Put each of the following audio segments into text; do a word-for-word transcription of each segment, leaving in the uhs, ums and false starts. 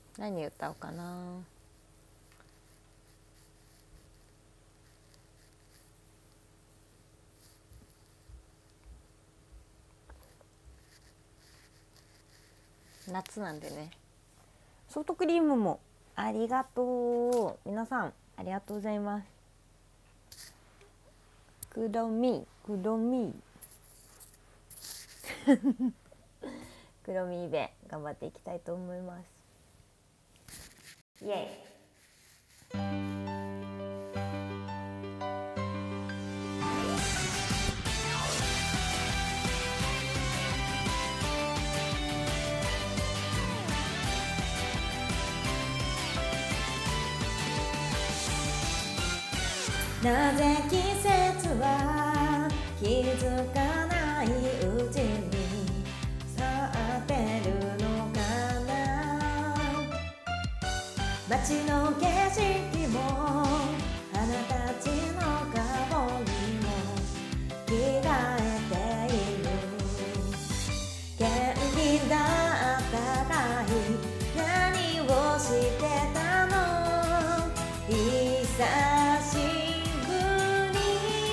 何歌おうかな。夏なんでね。ソフトクリームもありがとう。皆さんありがとうございます。くろみくろみくろみイベ頑張っていきたいと思います。イエイ。なぜ季節は気づかないうちに去ってるのかな。街の景色もあなたちの顔にも着替えている。元気だったかい、何をしてたの、久しぶり。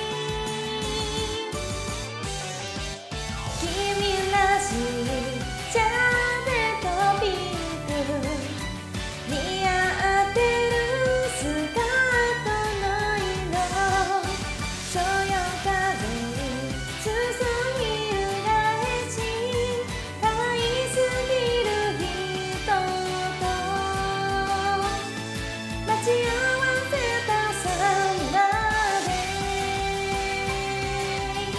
君らしいシャーベとピンク似合ってるスカートの色、そよ風に包みゆられし可愛すぎる人と待ち合わせたサマーデイ。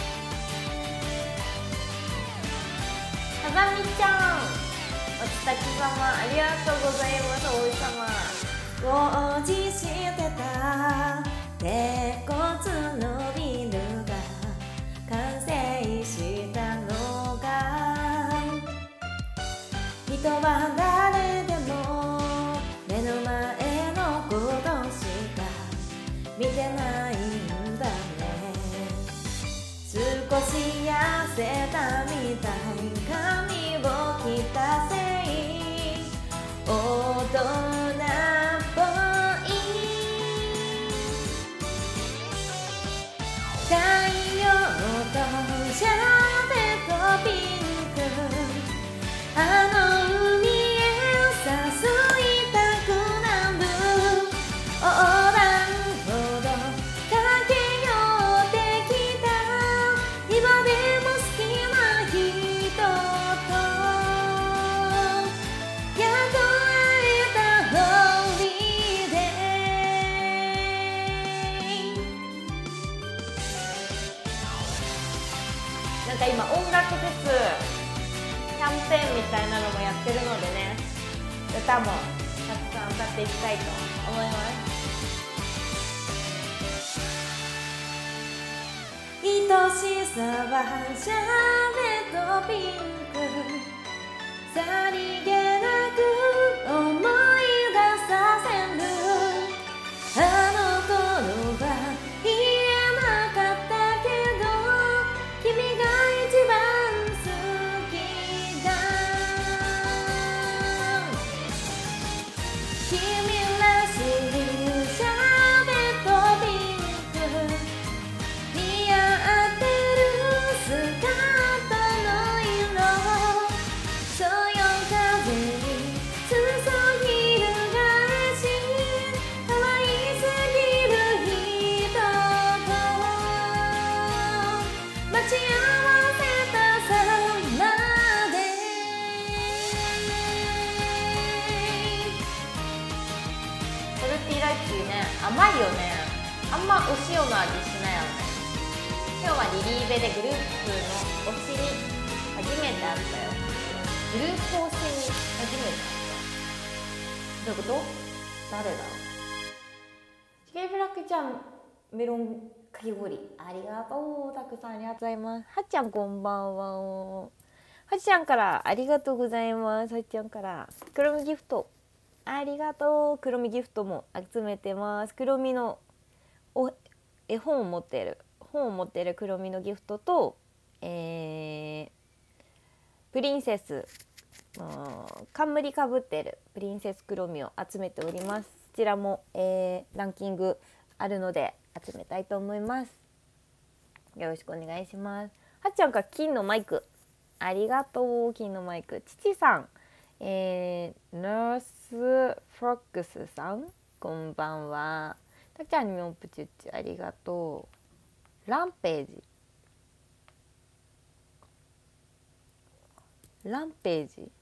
はざみちゃん、お月様ありがとうございます。お日様工事してた鉄骨のビルが完成したのか。人は誰でも目の前のことしか見てないんだね。少し痩せたみたい、髪を切ったせい、大人っぽい。太陽とシャーベとピンク、あの海へ誘いたくなる。横断歩道駆け寄ってきた、今でも好きな人とやっと会えたホリデー。なんか今音楽フェスキャンペーンみたいなのもやってるのでね、歌もたくさん歌っていきたいと思います。愛しさはシャーベとピンク、さりげなく思い出させる。あの頃は言えなかったけど、君が一番好きだ。君らしいシャーベとピンク似合ってるスカートの色、そよ風に注ぎる返し可愛すぎる人と待ち合わせたサマーデイ。ソルティラッキーね、甘いよね。あんまお塩の味しないよね。今日はリリーベでグループの推しに初めて会ったよ。グループ推しに初めて会った。どういうこと？誰だろう。チゲブラックちゃん、メロンかき氷ありがとう。たくさんありがとうございます。はっちゃんこんばんは。はっちゃんからありがとうございます。はっちゃんからクロミギフトありがとう。クロミギフトも集めてます。クロミのお絵本を持ってる本を持ってるクロミのギフトと、えー、プリンセス冠かぶってるプリンセスクロミを集めております。こちらも、えー、ランキングあるので集めたいと思います。よろしくお願いします。はっちゃんから金のマイクありがとう。金のマイク。ちちさん、えー、ナースフロックスさんこんばんは。たっちゃんにみょんぷちゅっちゅありがとう。ランページランページ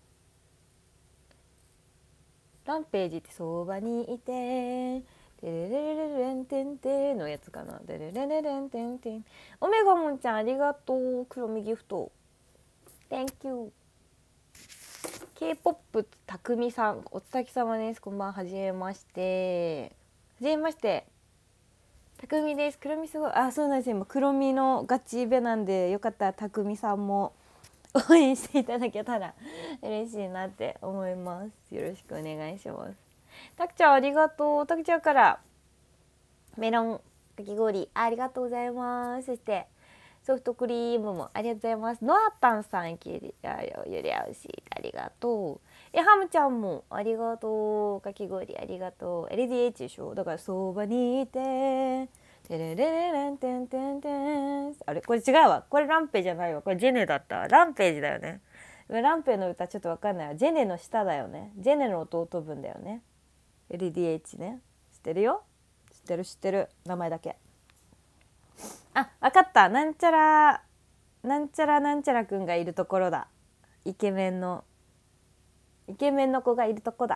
ランページってそばにいてテレレレレレンテンテのやつかな。テレレレレンテンテン。オメガモンちゃんありがとう。黒みギフト Thank you。 K-ポップ たくみさんおつきさまです。こんばんはじめましてはじめまして。たくみです。黒みすごい。あ、そうなんですよ。今黒みのガチイベなんで、よかったらたくみさんも応援していただけたら嬉しいなって思います。よろしくお願いします。たくちゃんありがとう。たくちゃんからメロンかき氷ありがとうございます。そしてソフトクリームもありがとうございます。ノアタンさんきりやよゆりあうしありがとう。えハムちゃんもありがとう。かき氷ありがとう。 エルディーエイチ でしょ。だからそばにいてテレレレレンテンテンテン。あれこれ違うわ。これランペじゃないわ。これジェネだった。ランページだよね。ランペの歌ちょっとわかんないわ。ジェネの下だよね。ジェネの弟分だよね。エルディーエイチ ね。知ってるよ。知ってる知ってる。名前だけ。あ、わかった。なんちゃらなんちゃらなんちゃらくんがいるところだ。イケメンのイケメンの子がいるとこだ。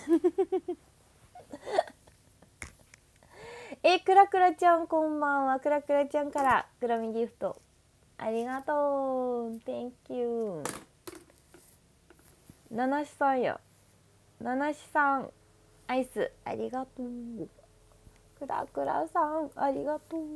えー、クラクラちゃんこんばんは。クラクラちゃんから黒みギフトありがとう。 Thank you。 ナナシさんやナナシさんアイスありがとう。クラクラさんありがとう。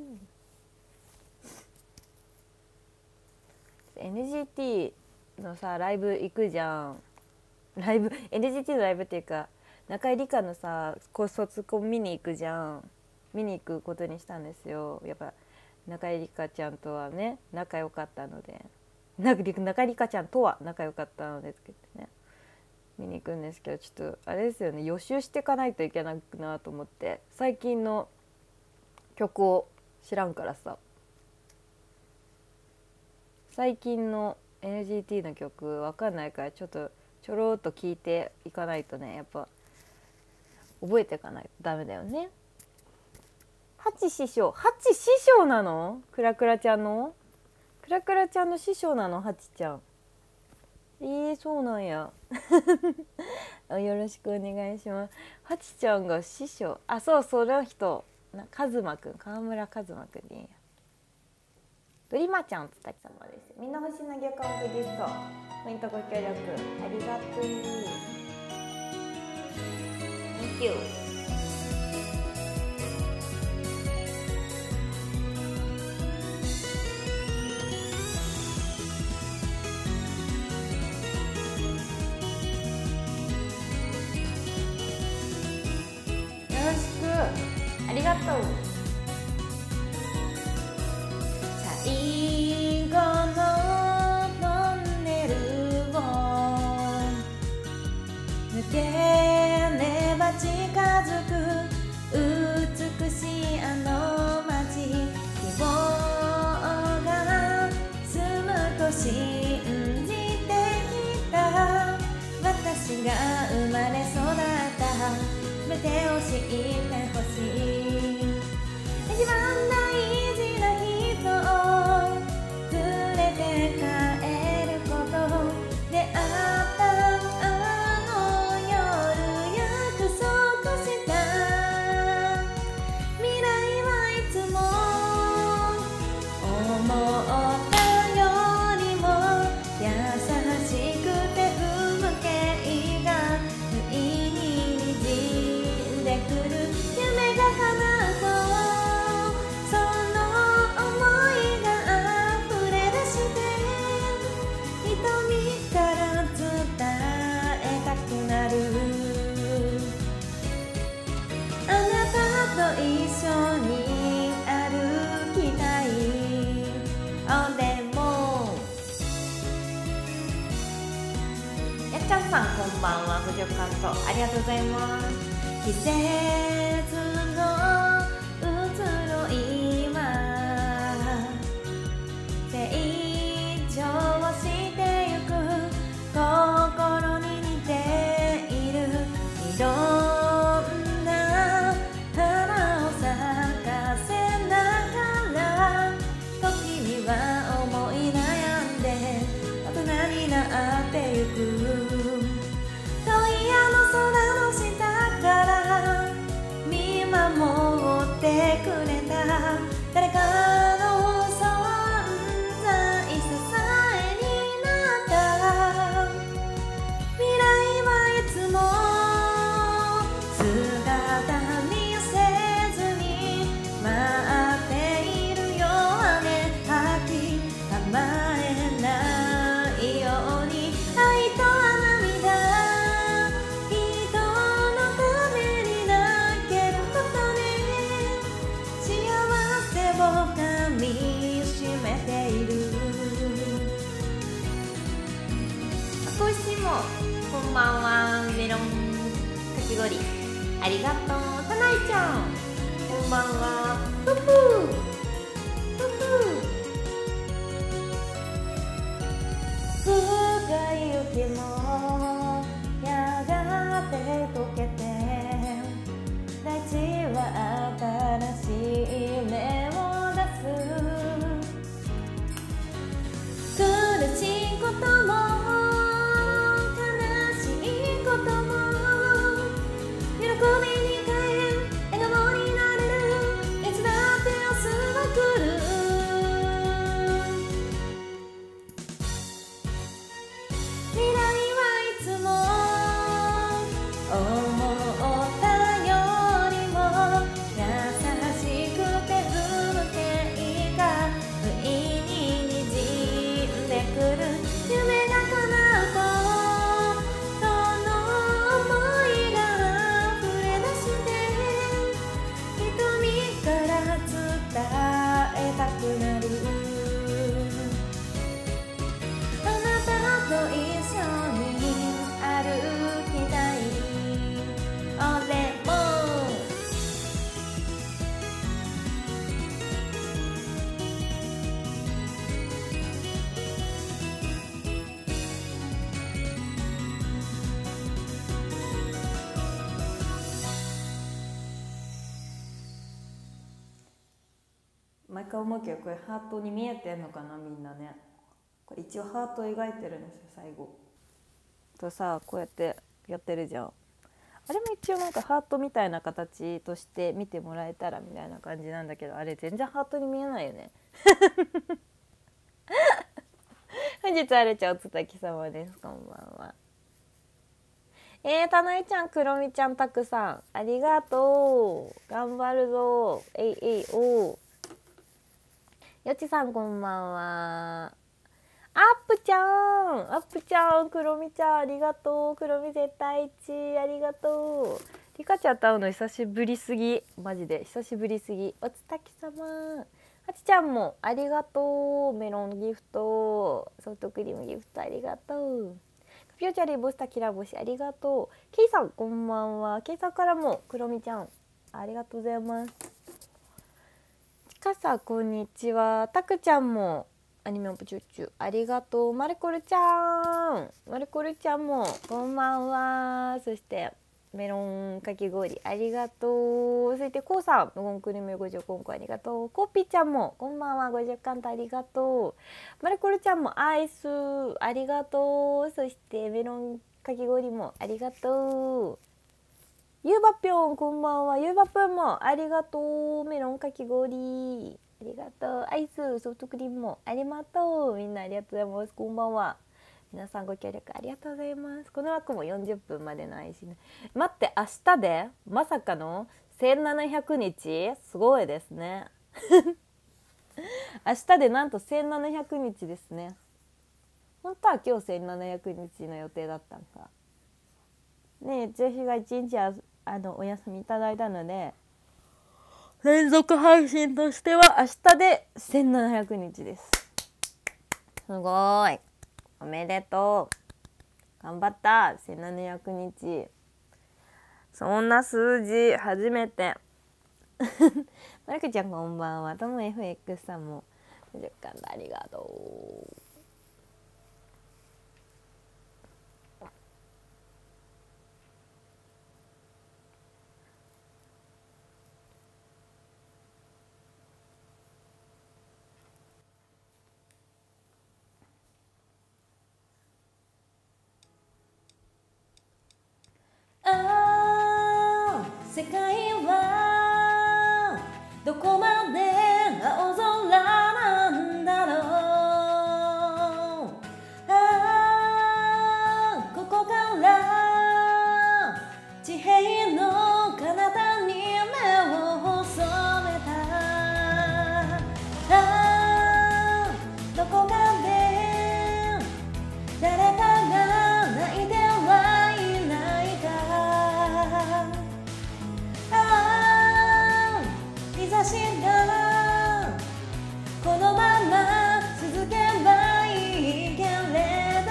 エヌジーティー のさライブ行くじゃん。ライブ エヌジーティー のライブっていうか中井理香のさ卒コン見に行くじゃん。見に行くことにしたんですよ。やっぱ中井理香ちゃんとはね仲良かったので、中井理香ちゃんとは仲良かったのでつけてね見に行くんですけど、ちょっとあれですよね、予習していかないといけないなと思って、最近の曲を知らんからさ、最近の エヌジーティー の曲わかんないから、ちょっとちょろっと聞いていかないとね、やっぱ覚えていかないとダメだよね。ハチ師匠、ハチ師匠なの？クラクラちゃんのクラクラちゃんの師匠なの？ハチちゃん。えー、そうなんや。よろしくお願いします。ハチちゃんが師匠、あ、そう、その人な、カズマくん、川村カズマくんでいいや。ドリマちゃんお疲れ様です。みんな星投げアカウントギフトポイントご協力ありがとう。 Thank you。ありがとう。最後のトンネルを抜ければ近づく美しいあの街、希望が住むと信じてきた。私が生まれ育った全てを知ってほしい。一番大事な人を連れて帰ること、出会ったあの夜約束した。未来はいつも思ったよりも優しくて不向けが不意ににじんでくる。夢が叶うとその想いが溢れ出して瞳から伝えたくなる。あなたと一緒に歩きたい。おでもやっちゃさんこんばんは。ご助感とありがとうございます。季節の移ろい今成長してゆく心に似ているいろんな花を咲かせながら時には思い悩んで大人になってゆく遠いあの空の下から見守ってくれた誰かの存在支えになった未来はいつも姿見せずに待っているよね飽き構えないように愛と涙人のために泣けることで幸せをかみしめている少しもこんばんは。メロンかき氷ありがとう。たないちゃんこんばんは。ふふふふ深い雪もやがて溶けて大地は新しい芽を出す苦しいことも悲しいことも喜びに変え笑顔になれるいつだって明日は来る未来はいつも思ったよりも優しくて不無形が不意ににじんでくる夢が叶うとその想いが溢れ出して瞳から伝えたくなるあなたと一緒に歩きたい俺も毎回思うけどこれハートに見えてんのかなみんなね。これ一応ハート描いてるんですよ最後とさこうやってやってるじゃん。あれも一応なんかハートみたいな形として見てもらえたらみたいな感じなんだけどあれ全然ハートに見えないよね本日あれちゃんおつたき様です。こんばんは。えー、たなえちゃんくろみちゃんたくさんありがとう。頑張るぞ。えいえいおよちさんこんばんは。アップちゃんアップちゃんくろみちゃんありがとう。くろみ絶対一ありがとう。リカちゃんと会うの久しぶりすぎマジで久しぶりすぎ。おつたき様はちちゃんもありがとう。メロンギフトソフトクリームギフトありがとう。ピョチャリボスタキラボシありがとう。ケイさんこんばんは。ケイさんからもくろみちゃんありがとうございます。ちかさこんにちは。たくちゃんもアニメオプチュッチュありがとう。マルコルちゃんマルコルちゃんもこんばんは。そしてメロンかき氷ありがとう。そしてこうさん無言クリームごじゅうこんこありがとう。コッピーちゃんもこんばんは。ごじゅっかんとありがとう。マルコルちゃんもアイスありがとう。そしてメロンかき氷もありがとう。ゆうばぴょんこんばんは。ゆうばぴょんもありがとう。メロンかき氷ありがとう。アイスソフトクリームもありがとう。みんなありがとうございます。こんばんは。皆さんご協力ありがとうございます。この枠もよんじゅっぷんまでの配信、ね、待って明日でまさかのせんななひゃくにちすごいですね明日でなんとせんななひゃくにちですね。本当は今日せんななひゃくにちの予定だったんかね。え女子がいちにちああのお休みいただいたので連続配信としては明日でせんななひゃくにちです。すごいおめでとう頑張った。せんななひゃくにち。そんな数字初めて。まるくちゃんこんばんは。とも エフエックス さんもごじゅっかんでありがとう。ああ世界はどこまで青空なんだろう。ああここから地平の彼方に目を細めた。ああどこかで誰かが泣いてはいないか。ああ日差しがこのまま続けばいいけれど、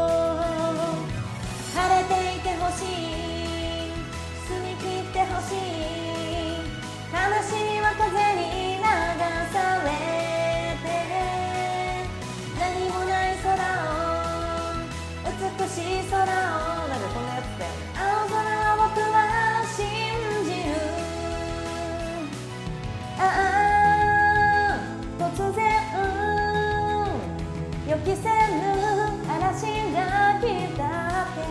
晴れていてほしい、澄み切ってほしい。悲しみは風に流されて、何もない空を、美しい空を、なんかこんなやつだよね。青空を僕は信じる。ああ突然予期せぬ嵐が来たって。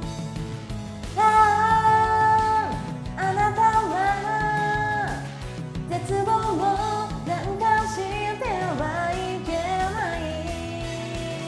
あああなたは絶望をなんかしてはいけない。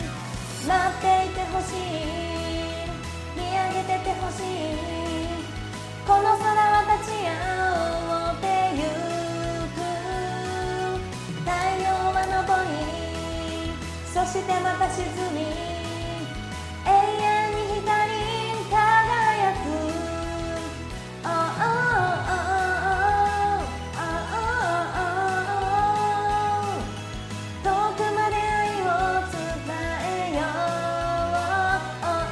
待っていてほしい、見上げててほしい。この空は立ち上ってゆく。太陽は昇り、そしてまた沈み、永遠に光り輝く。Oh, oh, oh, oh, oh, oh, oh. 遠くまで愛を伝えよう。Oh, oh,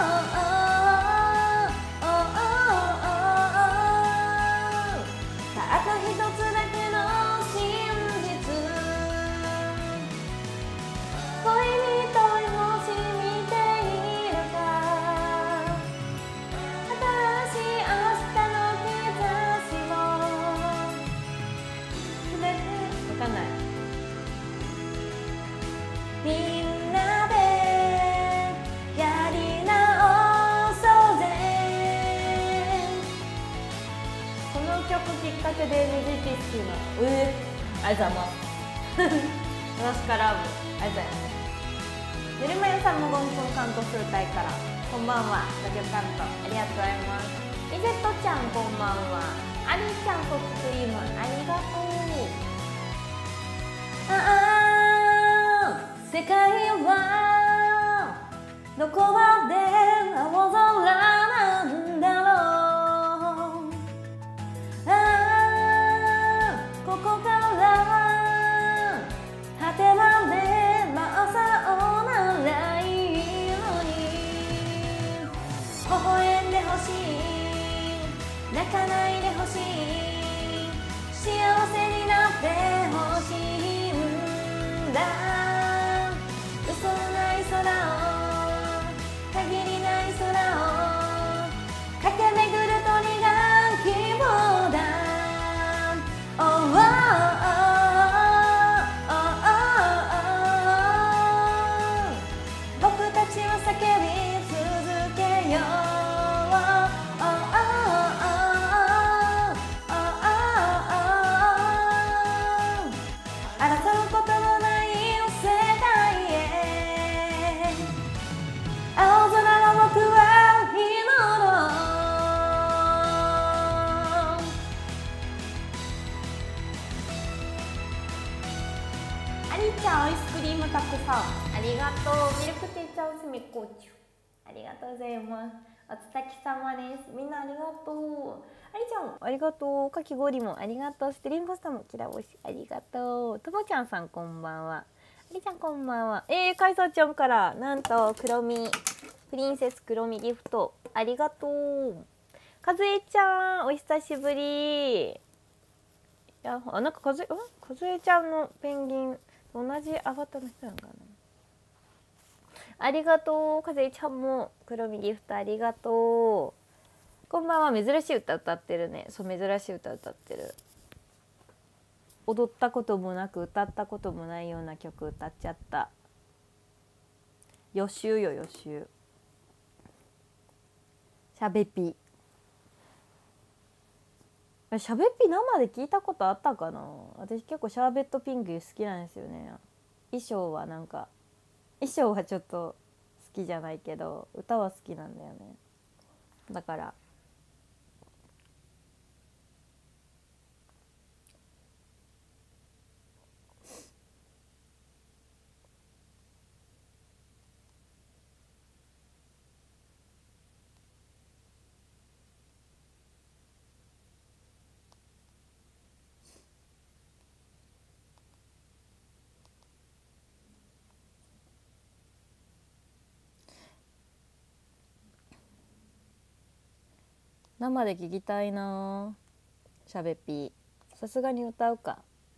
oh, oh, oh, oh. たった一つだけの真実。恋に遠い星見ているか。新しい明日の兆しをくれて。わかんない。みんなでやり直そうぜ。この曲きっかけでミジティスのえー、ありがとうございます。私からもありがとうございます。ぬるま湯さんもゴンコンカント数体からこんばんは。ラジオカントありがとうございます。リゼットちゃんこんばんは。アリちゃんソフトクリームありがとう。ああ世界はどこまで青空なんだろう。ああここから果てまで真っ青ならいいのに。微笑んでほしい、泣かないでほしい。幸せになってほしいんだ。嘘のない空を、限りない空を駆け巡る鳥が希望だ。Oh, oh, oh, oh, oh, oh. 僕たちは叫び続けよう。Oh, oh, oh, oh, oh, oh. 争うことのない世界へ。青空を僕は祈ろう。ありちゃんアイスクリームたくさんありがとう。ミルクティーチャースミコチュありがとうございます。おつたき様です。みんなありがとう。ありちゃんありがとう。かき氷もありがとう。ステリンポスタもきらぼしありがとう。ともちゃんさんこんばんは。ありちゃんこんばんは。えー、かいそうちゃんからなんと黒みプリンセスクロミギフトありがとう。かずえちゃんお久しぶり。いやあなんかかずえかずえちゃんのペンギン同じアバターの人なんかな。ありがとう。かずえちゃんもクロミギフトありがとう。こんばんは。珍しい歌歌ってるね。そう珍しい歌歌ってる。踊ったこともなく歌ったこともないような曲歌っちゃった。予習よ予習。しゃべぴしゃべぴ生で聞いたことあったかな。私結構シャーベットピンク好きなんですよね。衣装はなんか衣装はちょっと好きじゃないけど歌は好きなんだよね。だから生で聞きたいな。しゃべぴさすがに歌うか。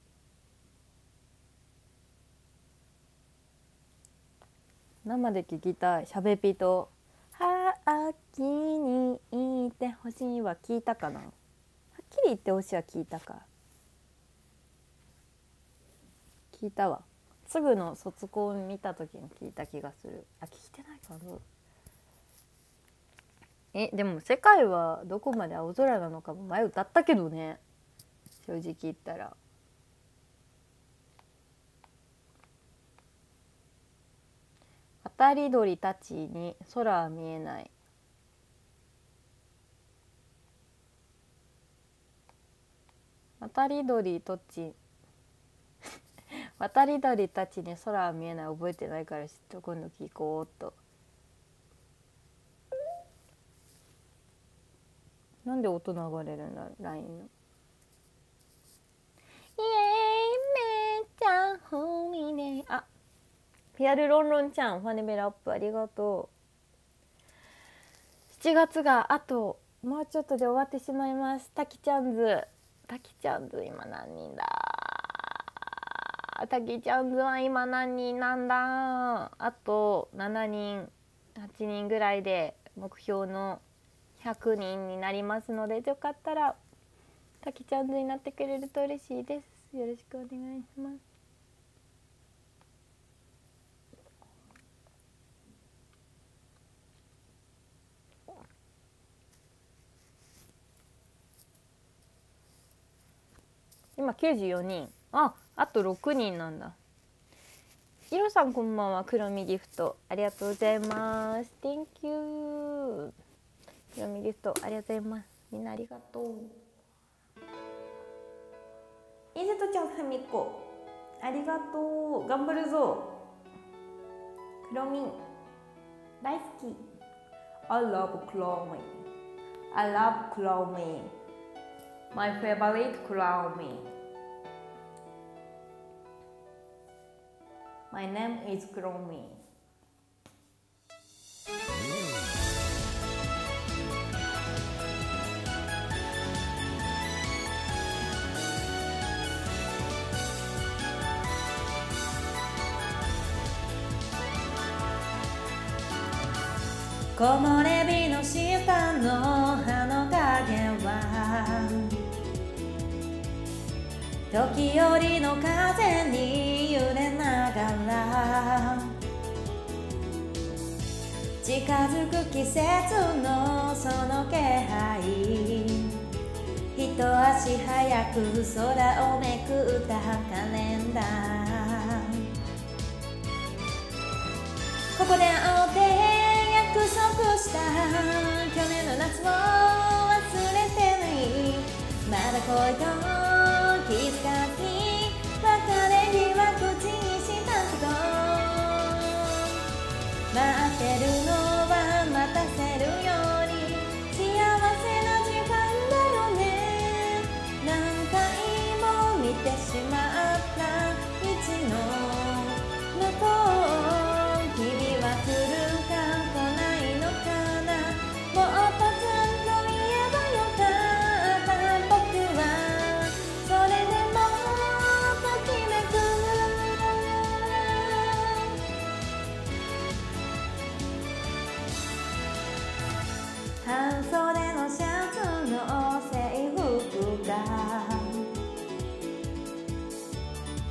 生で聞きたい。しゃべぴと秋にいてほしいは聞いたかな。はっきり言ってほしいは聞いたか。聞いたわ。すぐの卒コン見た時に聞いた気がする。あ聞いてないかな。えでも世界はどこまで青空なのかも前歌ったけどね。正直言ったら渡り鳥たちに空は見えない。渡り鳥たち渡り鳥たちに空は見えない覚えてないからちょっと今度聞こうっと。なんで音流れるんだ ライン の。イエーイめっちゃんホリデー。あピアルロンロンちゃんファネベラアップありがとう。しちがつがあともうちょっとで終わってしまいます。タキちゃんズタキちゃんズ今何人だ。タキちゃんズは今何人なんだ。あとしちにんはちにんぐらいで目標のひゃくにんになりますので、よかったらタキちゃんズになってくれると嬉しいです。よろしくお願いします。今きゅうじゅうよにん。あ、あとろくにんなんだ。ひろさんこんばんは。黒みギフトありがとうございます。 Thank you。 黒みギフトありがとうございます。みんなありがとう。インセトちゃんふみこありがとう。頑張るぞ。黒み大好き。 I love Chromie I love Chromie My favorite Chromie My name is Chromie。 木漏れ日の下の葉の影は時折の風に揺れながら近づく季節のその気配一足早く空をめくったカレンダーここで会って約束した去年の夏を忘れてないまだ恋と気づかずに別れ際口にしたこと待ってるのは待たせるより幸せな時間だよね何回も見てしまった道の向こう君は来るか来ない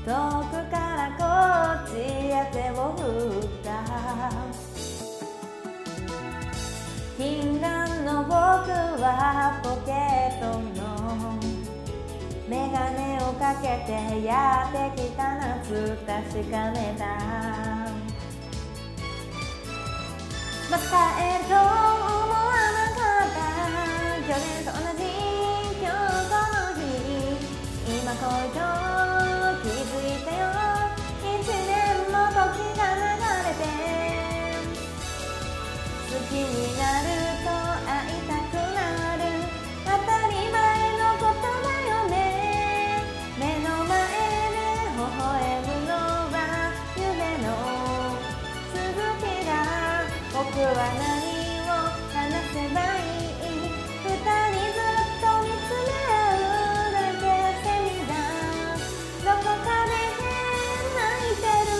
遠くからこっちへ手を振った禁断の僕はポケットのメガネをかけてやってきた夏確かめたまたえと思わなかった去年と同じ今日この日今恋と気づいてよ一年も時が流れて好きになると会いたくなる当たり前のことだよね目の前で微笑むのは夢の続きだ僕は何を話せばいい二人ずっと見つめ合うだけセミだどこかで泣いてる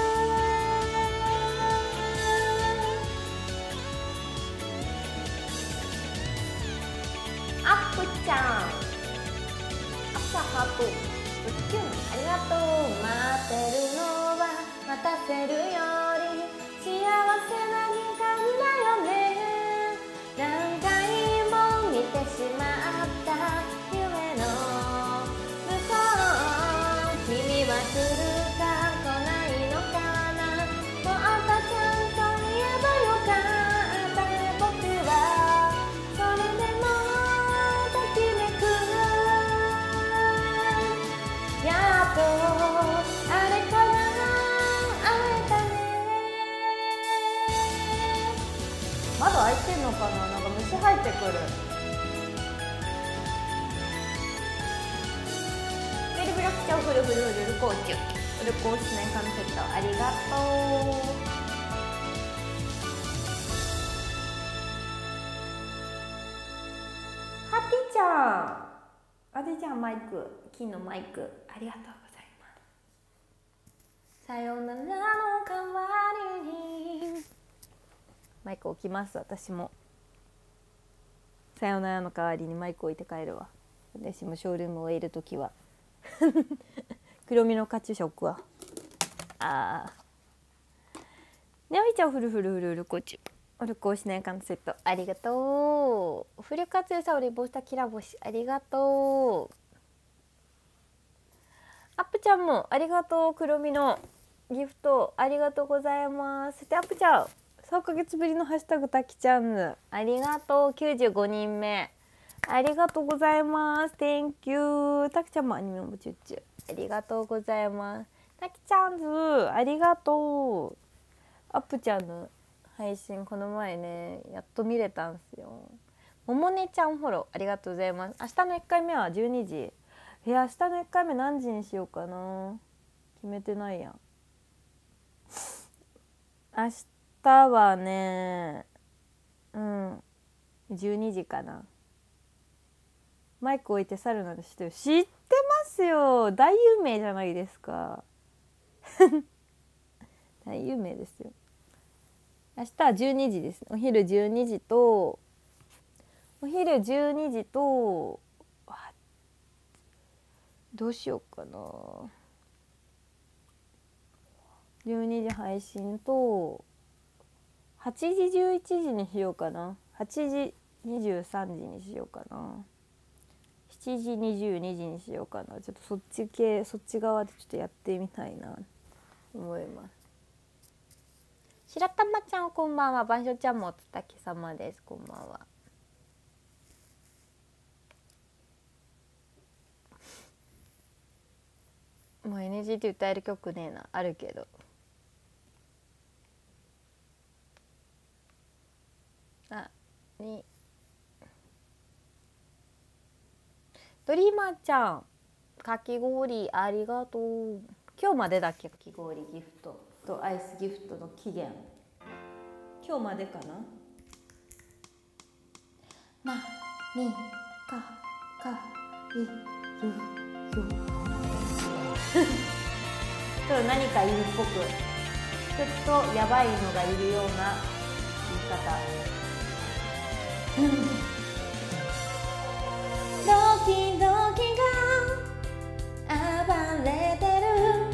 アップちゃんアップハートうっきゅんありがとう待ってるのは待たせるより幸せな時間だよね何回も見てしまった夢の向こう君は来るか来ないのかなもっとちゃんと言えばよかった僕はそれでもときめくやっとあれから会えたね窓開いてんのかななんか虫入ってくるベルブラックちゃんフルフルフルルコーチュフルコースねカンセットありがとうハティちゃんハティちゃんマイク金のマイクありがとうございますさよならの代わりにマイク置きます私もさよならの代わりにマイク置いて帰るわ私もショールームを終えるときは黒みのカチューシャ置くわあーねおいちゃんフルフルフルフルコチュおるこうしないカンセットありがとうフルカツユさおリボしたきら星ありがとうアップちゃんもありがとう黒みのギフトありがとうございますそしてアップちゃんさんかげつぶりのハッシュタグたきちゃんありがとうきゅうじゅうごにんめありがとうございます Thank you たきちゃんもアニメもチュッチュありがとうございますたきちゃんずありがとうアップちゃんの配信この前ねやっと見れたんすよももねちゃんフォローありがとうございます明日のいっかいめはじゅうにじいや明日のいっかいめ何時にしようかな決めてないやん明日はねうんじゅうにじかなマイク置いて去るなど知ってる知ってますよ大有名じゃないですか大有名ですよ明日はじゅうにじですお昼じゅうにじとお昼じゅうにじとどうしようかなじゅうにじ配信とはちじじゅういちじにしようかなはちじにじゅうさんじにしようかなしちじにじゅうにじにしようかなちょっとそっち系そっち側でちょっとやってみたいな思います白玉ちゃんこんばんは番所ちゃんもおつたき様ですこんばんはもう エヌジーティー 歌える曲ねえなあるけどあにドリーマーちゃんかき氷ありがとう今日までだっけかき氷ギフトとアイスギフトの期限今日までかななにかかいるよちょっと何かいるっぽくちょっとやばいのがいるような言い方ドキドキが暴れてる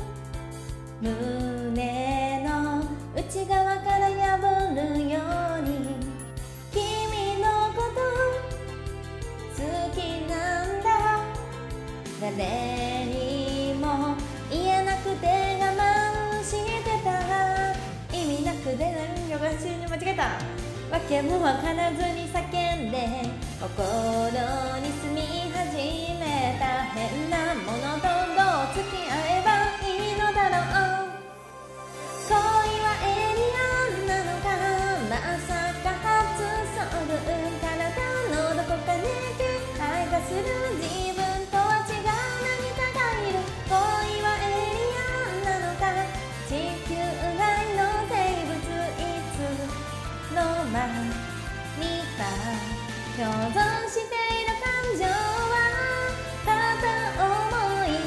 胸の内側から破るように君のこと好きなんだ。誰にも言えなくて我慢してた。意味なくて何が練習に間違えた。わけもわからずに叫んで心に住み始めた。変なものとどう付き合えばいいのだろう。恋はエイリアンなのか、まさか初遭遇。体のどこかに気配がする自分とは違う何かがいる。恋はエイリアンなのか、地球外の生物。いつの間にか共存している感情は片思い。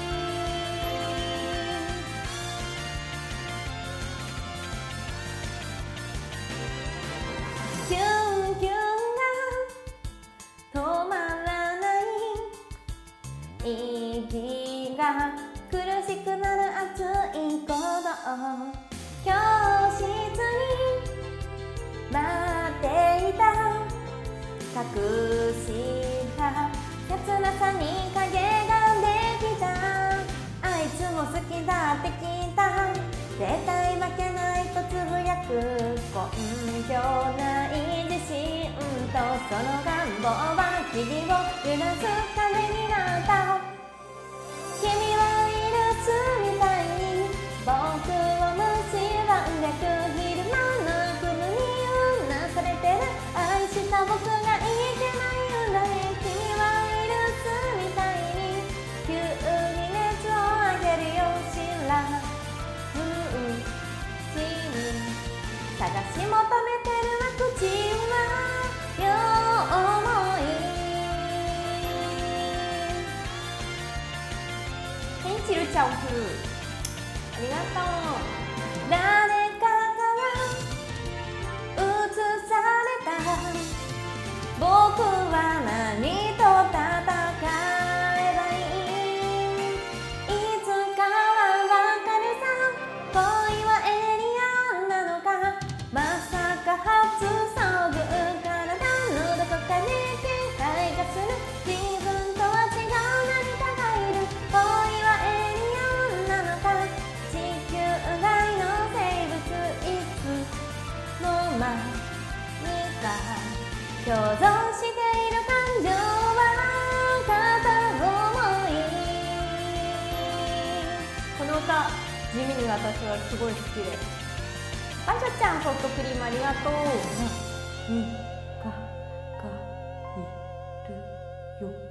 キュンキュンが止まらない。息が苦しくなる熱い鼓動。教室に待っていた。隠した切なさに影ができた。あいつも好きだって聞いた。絶対負けないとつぶやく。根拠ない自信とその願望は日々を揺らす壁になった。君はいる巣みたいに僕を蝕んでく。昼間の雲にうなされてる。愛した僕がいけないんだね。君はいる巣みたいに急に熱を上げるよ。知らぬうちに探し求めてるワクチンは両思い。ペンチルちゃん風ありがとう。誰かから映された。僕は何と戦えばいい。いつかはわかるさ。恋はエイリアンなのか、まさか初遭遇。体のどこかに気配がする自分とは違う何かがいる。恋はエイリアンなのか、地球外の生物。いつの間にか共存している感情は片思い。この歌地味に私はすごい好きです。パンチョちゃんソフトクリームありがとう。何かがいるよ。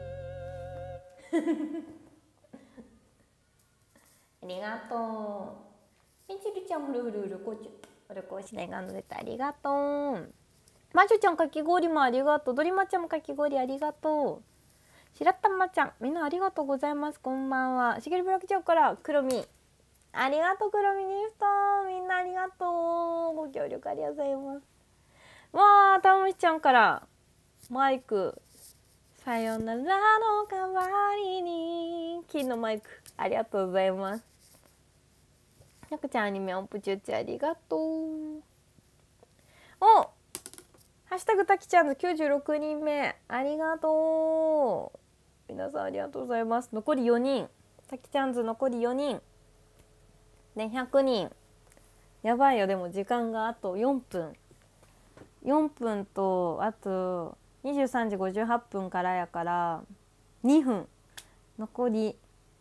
ありがとう。みちるちゃんフルフルフルこちおるこしねがの出た。ありがとう。まじゅちゃんかき氷もありがとう。どりまちゃんもかき氷ありがとう。しらったまちゃんみんなありがとうございます。こんばんは。しげるブラックちゃんからくろみありがとう。くろみギフトみんなありがとう。ご協力ありがとうございます。わーたむしちゃんからマイクさよならの代わりに金のマイクありがとうございます。なくちゃんアニメ音符チューチありがとう。おハッシュタグたきちゃんのきゅうじゅうろくにんめありがとう。皆さんありがとうございます。残りよにん。たきちゃんず残りよにんでひゃくにん。やばいよ。でも時間があとよんぷんよんぷんとあとにじゅうさんじごじゅうはっぷんからやからにふん。残り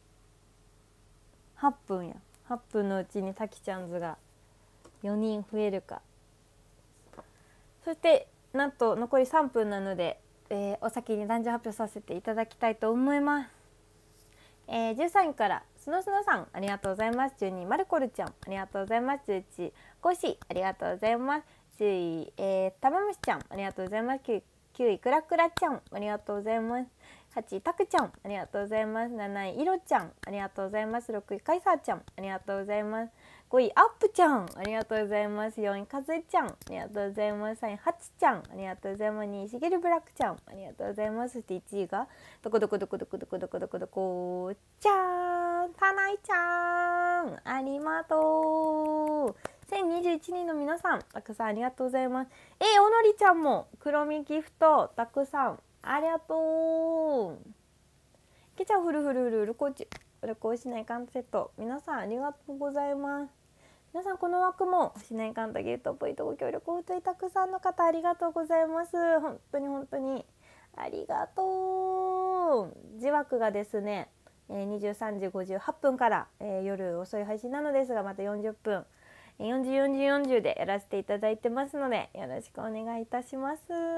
はっぷんや。はっぷんのうちにたきちゃんずがよにん増えるか。そしてなんと残りさんぷんなので、えー、お先に男女発表させていただきたいと思います。えー、じゅうさんいからすのすのさんありがとうございます。じゅうにいマルコルちゃんありがとうございます。じゅういちコッシーありがとうございます。じゅうい、えー、たまむしちゃんありがとうございます。きゅうい、きゅういクラクラちゃんありがとうございます。はちいたくちゃんありがとうございます。なないいろちゃんありがとうございます。ろくいかいさーちゃんありがとうございます。 ごいアップちゃんありがとうございます。よんいかずえちゃんありがとうございます。さんいはちちゃんありがとうございます。にいしげるブラックちゃんありがとうございます。そしていちいがどこどこどこどこどこどこどこどこちゃんたないちゃんありがとう。せんにじゅういちにんの皆さんたくさんありがとうございます。えー、おのりちゃんも黒みギフトたくさんありがとう。けちゃんフルフルフルルコーチ旅行しないかんセット皆さんありがとうございます。皆さんこの枠もしないかんとゲートポイントご協力本当にたくさんの方ありがとうございます。本当に本当にありがとう。次枠がですねにじゅうさんじごじゅうはっぷんから、えー、夜遅い配信なのですがまたよんじゅっぷんよんじゅう、よんじゅう、よんじゅうでやらせていただいてますのでよろしくお願いいたします。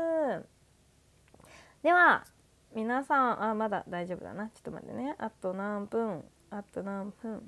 では皆さんあまだ大丈夫だな。ちょっと待ってね。あと何分あと何分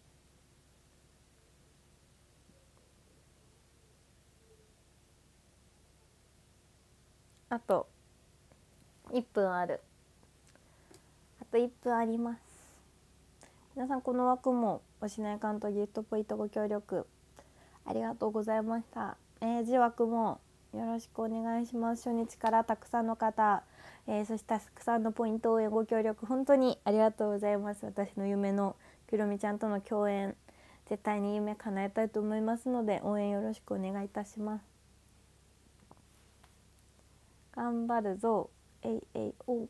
あといっぷんある。あといっぷんあります。皆さんこの枠もおしないかんとギフトポイントご協力ありがとうございました。えー、次枠もよろしくお願いします。初日からたくさんの方、えー、そしてたくさんのポイント応援ご協力本当にありがとうございます。私の夢のくるみちゃんとの共演絶対に夢叶えたいと思いますので応援よろしくお願いいたします。頑張るぞえいえいお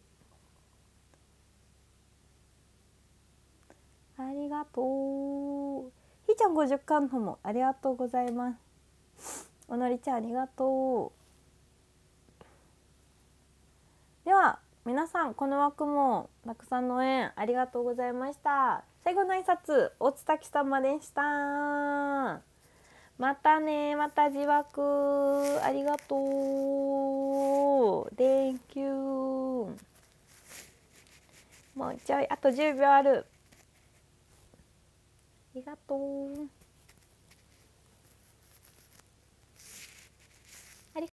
ありがとう。ひーちゃんごじゅっかんのもありがとうございます。おのりちゃんありがとう。では皆さんこの枠もたくさんの応援ありがとうございました。最後の挨拶大津滝様でした。またねまた次枠ありがとう。Thank you。もうちょいあとじゅうびょうある。ありがとう。